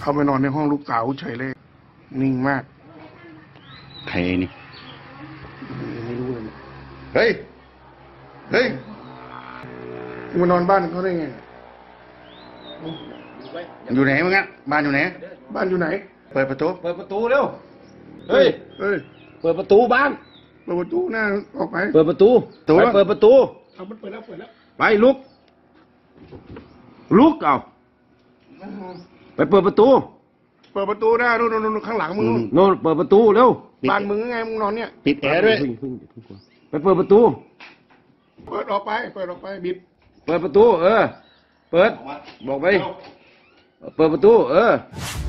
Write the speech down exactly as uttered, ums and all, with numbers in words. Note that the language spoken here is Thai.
เข้าไปนอนในห้องลูกสาวเฉยเลยนิ่งมากใครนี่ไม่รู้เลยเฮ้ยเฮ้ยมานอนบ้านเขาได้ไงอยู่ไหนมึงอ่ะบ้านอยู่ไหนบ้านอยู่ไหนเปิดประตูเปิดประตูเร็วเฮ้ยเฮ้ยเปิดประตูบ้านเปิดประตูหน้าออกไปเปิดประตูไปเปิดประตูเอามันเปิดแล้วเปิดแล้วไปลุกลุกเอาไปเปิดประตูเปิดประตูหน้านู่นนู่นข้างหลังมึงโน่นเปิดประตูเร็วบ้านมึงไงมึงนอนเนี่ยปิดแอร์ด้วยไปเปิดประตูเปิดออกไปเปิดออกไปบิดเปิดประตูเออเปิดบอกไปเปิดประตูเออ